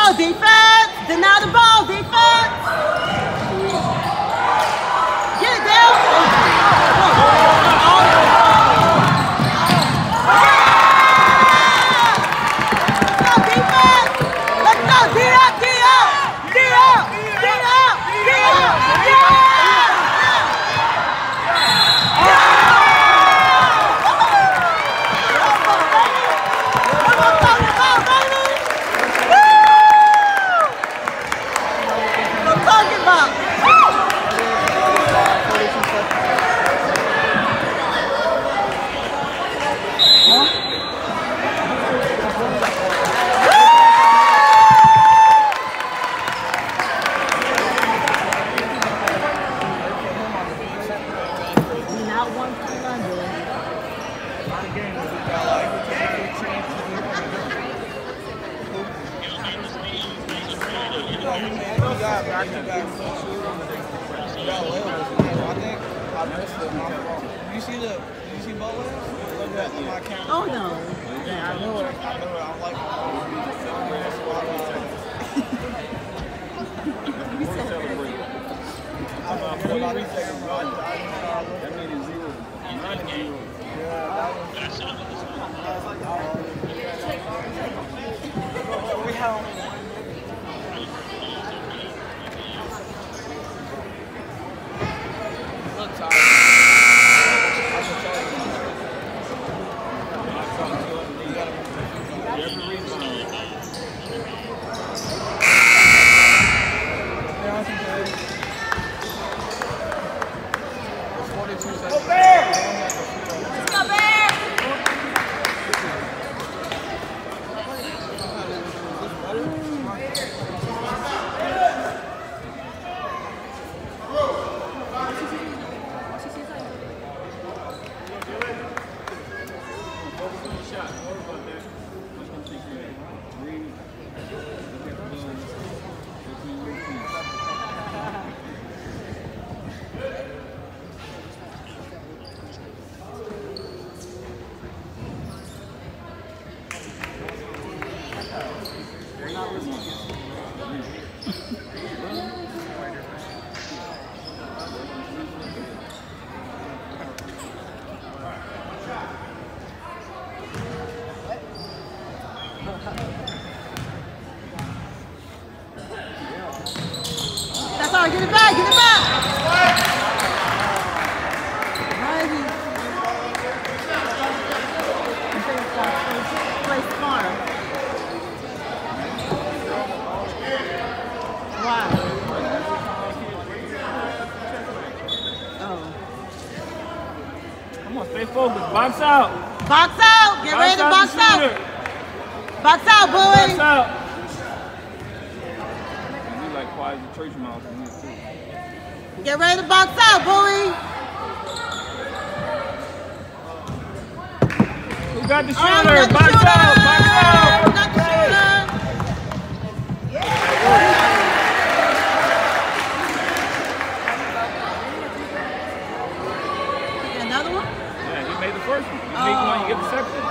ball, defense. Deny the ball, defense. Get it down. Let's go, D up, D up, D up, D up, D up, D up. Oh no. Yeah, I knew it. I'm like, that means 0. 9-0. We have look tired. That's all. Get it back. Get it back. Play smart. Wow. Oh. Come on, stay focused. Box out. Box out. Get ready to box out. Box out, Bowie. Box out. You like quiet as a church mouse in here too. Get ready to box out, Bowie. Who got the shooter? Box out. Box out. Who got the shooter? Another one? Yeah, he made the first one. You make one, you get the second one.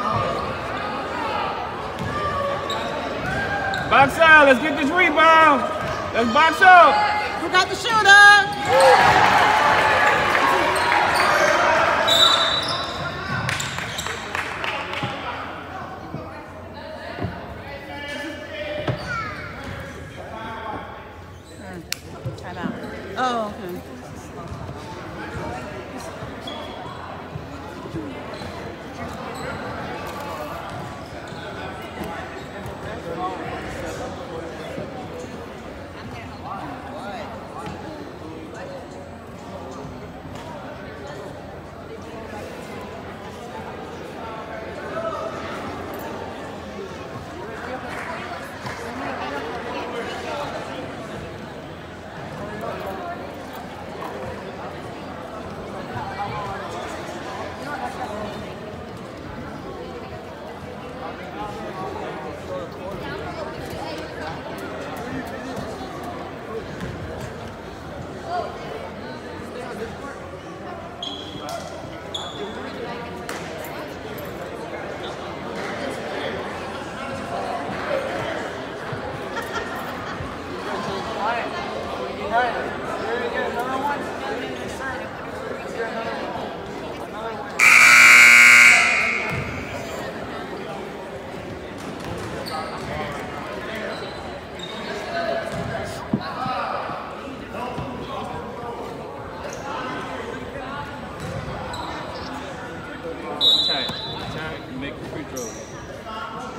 Box out. Let's get this rebound. Let's box out. Who got the shooter? Time out. Oh, okay. free throws.